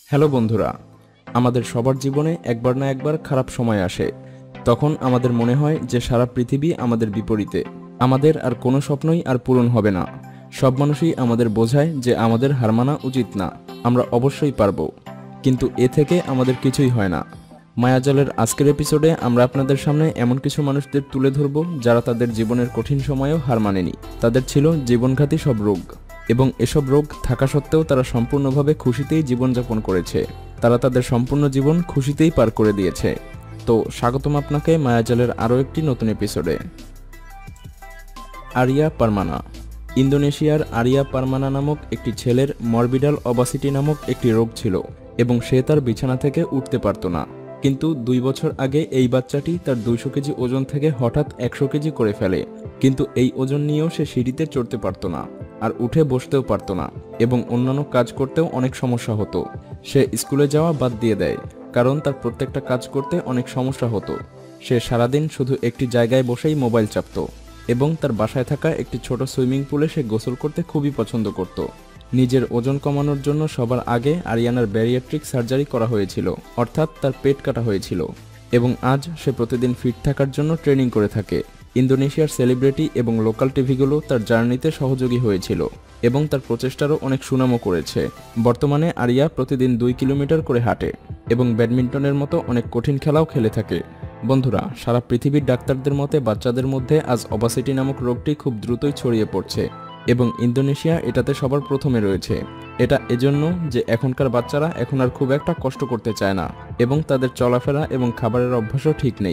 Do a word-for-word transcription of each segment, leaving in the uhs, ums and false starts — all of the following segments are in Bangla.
হ্যালো বন্ধুরা, আমাদের সবার জীবনে একবার না একবার খারাপ সময় আসে। তখন আমাদের মনে হয় যে সারা পৃথিবী আমাদের বিপরীতে, আমাদের আর কোনো স্বপ্নই আর পূরণ হবে না। সব মানুষই আমাদের বোঝায় যে আমাদের হার মানা উচিত না, আমরা অবশ্যই পারবো। কিন্তু এ থেকে আমাদের কিছুই হয় না। মায়াজালের আজকের এপিসোডে আমরা আপনাদের সামনে এমন কিছু মানুষদের তুলে ধরব যারা তাদের জীবনের কঠিন সময়েও হার মানেনি। তাদের ছিল জীবনঘাতী সব রোগ, এবং এসব রোগ থাকা সত্ত্বেও তারা সম্পূর্ণভাবে খুশিতেই জীবনযাপন করেছে। তারা তাদের সম্পূর্ণ জীবন খুশিতেই পার করে দিয়েছে। তো স্বাগতম আপনাকে মায়াজালের আরও একটি নতুন এপিসোডে। Arya Permana. ইন্দোনেশিয়ার আরিয়া পারমানা নামক একটি ছেলের মরবিডাল ওবেসিটি নামক একটি রোগ ছিল, এবং সে তার বিছানা থেকে উঠতে পারত না। কিন্তু দুই বছর আগে এই বাচ্চাটি তার দুইশো কেজি ওজন থেকে হঠাৎ একশো কেজি করে ফেলে। কিন্তু এই ওজন নিয়েও সে সিঁড়িতে চড়তে পারত না, আর উঠে বসতেও পারত না, এবং অন্যান্য কাজ করতেও অনেক সমস্যা হতো। সে স্কুলে যাওয়া বাদ দিয়ে দেয়, কারণ তার প্রত্যেকটা কাজ করতে অনেক সমস্যা হতো। সে সারাদিন শুধু একটি জায়গায় বসেই মোবাইল চাপত, এবং তার বাসায় থাকা একটি ছোট সুইমিং পুলে সে গোসল করতে খুবই পছন্দ করত। নিজের ওজন কমানোর জন্য সবার আগে আরিয়ানার ব্যারিয়াট্রিক সার্জারি করা হয়েছিল, অর্থাৎ তার পেট কাটা হয়েছিল, এবং আজ সে প্রতিদিন ফিট থাকার জন্য ট্রেনিং করে থাকে। ইন্দোনেশিয়ার সেলিব্রিটি এবং লোকাল টিভিগুলো তার জার্নিতে সহযোগী হয়েছিল, এবং তার প্রচেষ্টারও অনেক সুনামও করেছে। বর্তমানে আরিয়া প্রতিদিন দুই কিলোমিটার করে হাঁটে, এবং ব্যাডমিন্টনের মতো অনেক কঠিন খেলাও খেলে থাকে। বন্ধুরা, সারা পৃথিবীর ডাক্তারদের মতে বাচ্চাদের মধ্যে আজ ওবেসিটি নামক রোগটি খুব দ্রুতই ছড়িয়ে পড়ছে, এবং ইন্দোনেশিয়া এটাতে সবার প্রথমে রয়েছে। এটা এজন্য যে এখনকার বাচ্চারা এখন আর খুব একটা কষ্ট করতে চায় না, এবং তাদের চলাফেরা এবং খাবারের অভ্যাসও ঠিক নেই।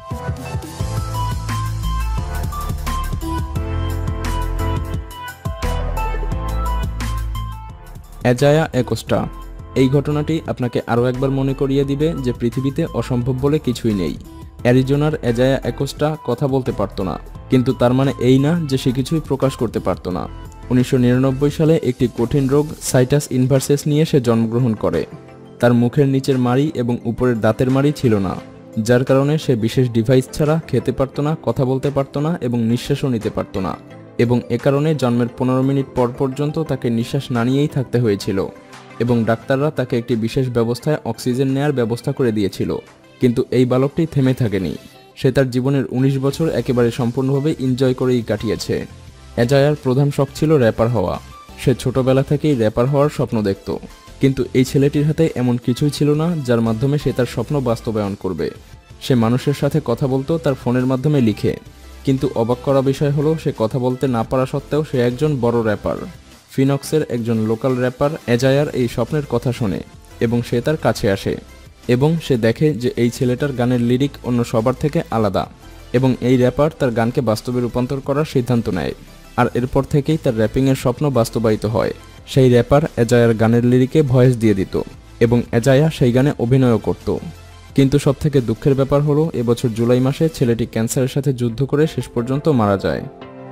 Azaya Acosta. এই ঘটনাটি আপনাকে আরও একবার মনে করিয়ে দিবে যে পৃথিবীতে অসম্ভব বলে কিছুই নেই। অ্যারিজোনার অ্যাজায়া অ্যাকোস্টা কথা বলতে পারত না, কিন্তু তার মানে এই না যে সে কিছুই প্রকাশ করতে পারত না। উনিশশো নিরানব্বই সালে একটি কঠিন রোগ সাইটাস ইনভার্সেস নিয়ে সে জন্মগ্রহণ করে। তার মুখের নিচের মাড়ি এবং উপরের দাঁতের মাড়ি ছিল না, যার কারণে সে বিশেষ ডিভাইস ছাড়া খেতে পারত না, কথা বলতে পারত না, এবং নিঃশ্বাসও নিতে পারত না। এবং এ কারণে জন্মের পনেরো মিনিট পর পর্যন্ত তাকে নিঃশ্বাস না নিয়েই থাকতে হয়েছিল, এবং ডাক্তাররা তাকে একটি বিশেষ ব্যবস্থায় অক্সিজেন নেয়ার ব্যবস্থা করে দিয়েছিল। কিন্তু এই বালকটি থেমে থাকেনি। সে তার জীবনের উনিশ বছর একেবারে সম্পূর্ণভাবে এনজয় করেই কাটিয়েছে। অ্যাজায়ার প্রধান শখ ছিল র্যাপার হওয়া। সে ছোটবেলা থেকেই র্যাপার হওয়ার স্বপ্ন দেখত, কিন্তু এই ছেলেটির হাতে এমন কিছুই ছিল না যার মাধ্যমে সে তার স্বপ্ন বাস্তবায়ন করবে। সে মানুষের সাথে কথা বলতো তার ফোনের মাধ্যমে লিখে, কিন্তু অবাক করা বিষয় হলো সে কথা বলতে না পারা সত্ত্বেও সে একজন বড় র্যাপার। ফিনক্সের একজন লোকাল র্যাপার অ্যাজায়ার এই স্বপ্নের কথা শোনে, এবং সে তার কাছে আসে, এবং সে দেখে যে এই ছেলেটার গানের লিরিক অন্য সবার থেকে আলাদা, এবং এই র্যাপার তার গানকে বাস্তবে রূপান্তর করার সিদ্ধান্ত নেয়। আর এরপর থেকেই তার র্যাপিংয়ের স্বপ্ন বাস্তবায়িত হয়। সেই র্যাপার অ্যাজায়ার গানের লিরিকে ভয়েস দিয়ে দিত, এবং অ্যাজায়া সেই গানে অভিনয়ও করত। কিন্তু সবথেকে দুঃখের ব্যাপার হলো এবছর জুলাই মাসে ছেলেটি ক্যান্সারের সাথে যুদ্ধ করে শেষ পর্যন্ত মারা যায়।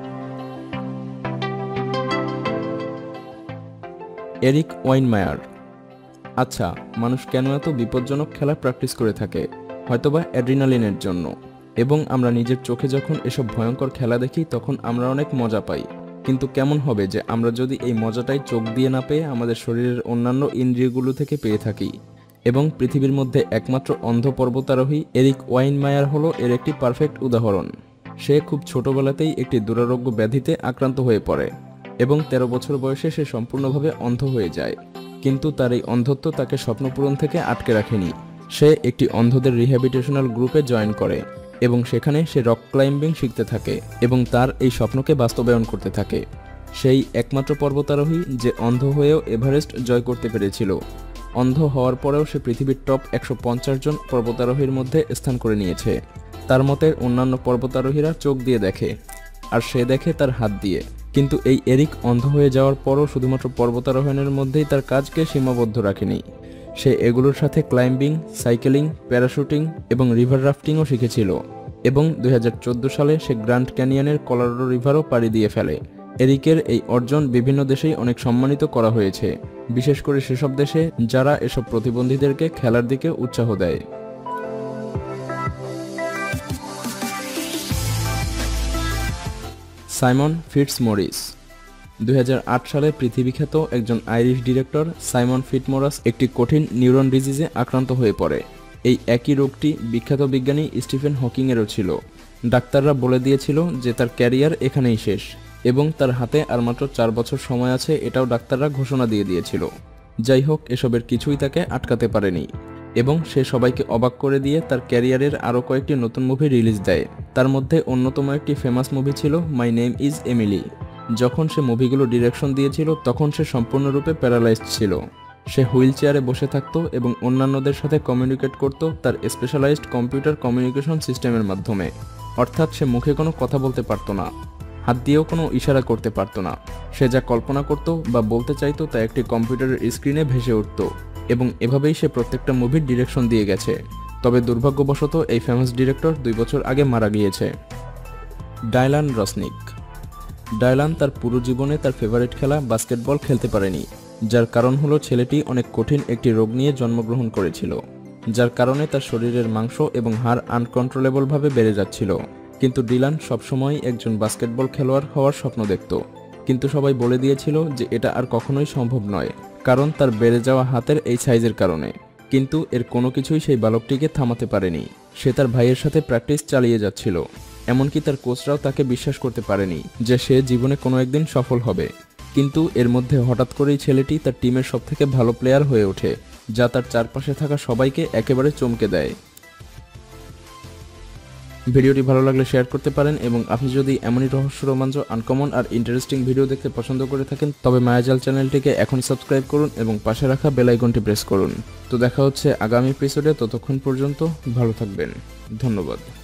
Erik Weihenmayer. আচ্ছা, মানুষ কেন এত বিপজ্জনক খেলা প্র্যাকটিস করে থাকে? হয়তোবা অ্যাড্রিনালিনের জন্য। এবং আমরা নিজের চোখে যখন এসব ভয়ঙ্কর খেলা দেখি তখন আমরা অনেক মজা পাই। কিন্তু কেমন হবে যে আমরা যদি এই মজাটাই চোখ দিয়ে না পেয়ে আমাদের শরীরের অন্যান্য ইন্দ্রিয়গুলো থেকে পেয়ে থাকি? এবং পৃথিবীর মধ্যে একমাত্র অন্ধ পর্বতারোহী এরিক ওয়াইনমায়ার হলো এর একটি পারফেক্ট উদাহরণ। সে খুব ছোটবেলাতেই একটি দুরারোগ্য ব্যাধিতে আক্রান্ত হয়ে পড়ে, এবং তেরো বছর বয়সে সে সম্পূর্ণভাবে অন্ধ হয়ে যায়। কিন্তু তার এই অন্ধত্ব তাকে স্বপ্নপূরণ থেকে আটকে রাখেনি। সে একটি অন্ধদের রিহ্যাবিলিটেশনাল গ্রুপে জয়েন করে, এবং সেখানে সে রক ক্লাইম্বিং শিখতে থাকে, এবং তার এই স্বপ্নকে বাস্তবায়ন করতে থাকে। সেই একমাত্র পর্বতারোহী যে অন্ধ হয়েও এভারেস্ট জয় করতে পেরেছিল। অন্ধ হওয়ার পরেও সে পৃথিবীর টপ একশো পঞ্চাশ জন পর্বতারোহীর মধ্যে স্থান করে নিয়েছে। তার মতে অন্যান্য পর্বতারোহীরা চোখ দিয়ে দেখে, আর সে দেখে তার হাত দিয়ে। কিন্তু এই এরিক অন্ধ হয়ে যাওয়ার পরও শুধুমাত্র পর্বতারোহণের মধ্যেই তার কাজকে সীমাবদ্ধ রাখেনি। সে এগুলোর সাথে ক্লাইম্বিং, সাইকেলিং, প্যারাশুটিং এবং রিভার রাফটিংও শিখেছিল, এবং দুই হাজার চোদ্দো সালে সে গ্র্যান্ড ক্যানিয়নের কলোরাডো রিভারও পাড়ি দিয়ে ফেলে। এরিকের এই অর্জন বিভিন্ন দেশেই অনেক সম্মানিত করা হয়েছে, বিশেষ করে সেসব দেশে যারা এসব প্রতিবন্ধীদেরকে খেলার দিকে উৎসাহ দেয়। Simon Fitzmaurice. দুই হাজার আট সালে পৃথিবীখ্যাত একজন আইরিশ ডিরেক্টর সাইমন ফিটমোরাস একটি কঠিন নিউরন ডিজিজে আক্রান্ত হয়ে পড়ে। এই একই রোগটি বিখ্যাত বিজ্ঞানী স্টিফেন হকিংয়েরও ছিল। ডাক্তাররা বলে দিয়েছিল যে তার ক্যারিয়ার এখানেই শেষ এবং তার হাতে আর মাত্র চার বছর সময় আছে, এটাও ডাক্তাররা ঘোষণা দিয়ে দিয়েছিল। যাই হোক, এসবের কিছুই তাকে আটকাতে পারেনি এবং সে সবাইকে অবাক করে দিয়ে তার ক্যারিয়ারের আরও কয়েকটি নতুন মুভি রিলিজ দেয়। তার মধ্যে অন্যতম একটি ফেমাস মুভি ছিল মাই নেম ইজ এমিলি। যখন সে মুভিগুলো ডিরেকশন দিয়েছিল তখন সে সম্পূর্ণরূপে প্যারালাইজড ছিল। সে হুইল চেয়ারে বসে থাকত এবং অন্যান্যদের সাথে কমিউনিকেট করত তার স্পেশালাইজড কম্পিউটার কমিউনিকেশন সিস্টেমের মাধ্যমে। অর্থাৎ সে মুখে কোনো কথা বলতে পারত না, হাত দিয়েও কোনো ইশারা করতে পারত না। সে যা কল্পনা করত বা বলতে চাইতো তা একটি কম্পিউটারের স্ক্রিনে ভেসে উঠত এবং এভাবেই সে প্রত্যেকটা মুভির ডিরেকশন দিয়ে গেছে। তবে দুর্ভাগ্যবশত এই ফেমাস ডিরেক্টর দুই বছর আগে মারা গিয়েছে। ডায়লান রসনিক। ডায়লান তার পুরো জীবনে তার ফেভারিট খেলা বাস্কেটবল খেলতে পারেনি, যার কারণ হলো ছেলেটি অনেক কঠিন একটি রোগ নিয়ে জন্মগ্রহণ করেছিল, যার কারণে তার শরীরের মাংস এবং হাড় আনকন্ট্রোলেবলভাবে বেড়ে যাচ্ছিল। কিন্তু ডিলান সবসময় একজন বাস্কেটবল খেলোয়াড় হওয়ার স্বপ্ন দেখত, কিন্তু সবাই বলে দিয়েছিল যে এটা আর কখনোই সম্ভব নয়, কারণ তার বেড়ে যাওয়া হাতের এই সাইজের কারণে। কিন্তু এর কোনো কিছুই সেই বালকটিকে থামাতে পারেনি। সে তার ভাইয়ের সাথে প্র্যাকটিস চালিয়ে যাচ্ছিল, এমনকি তার কোচরাও তাকে বিশ্বাস করতে পারেনি যে সে জীবনে কোনো একদিন সফল হবে। কিন্তু এর মধ্যে হঠাৎ করেই ছেলেটি তার টিমের সবথেকে ভালো প্লেয়ার হয়ে ওঠে, যা তার চারপাশে থাকা সবাইকে একেবারে চমকে দেয়। ভিডিওটি ভালো লাগলে শেয়ার করতে পারেন এবং আপনি যদি এমনই রহস্য, রোমাঞ্চ, আনকমন আর ইন্টারেস্টিং ভিডিও দেখতে পছন্দ করে থাকেন তবে মায়াজাল চ্যানেলটিকে এখনই সাবস্ক্রাইব করুন এবং পাশে রাখা বেল আইকনটি প্রেস করুন। তো দেখা হচ্ছে আগামী এপিসোডে, ততক্ষণ পর্যন্ত ভালো থাকবেন। ধন্যবাদ।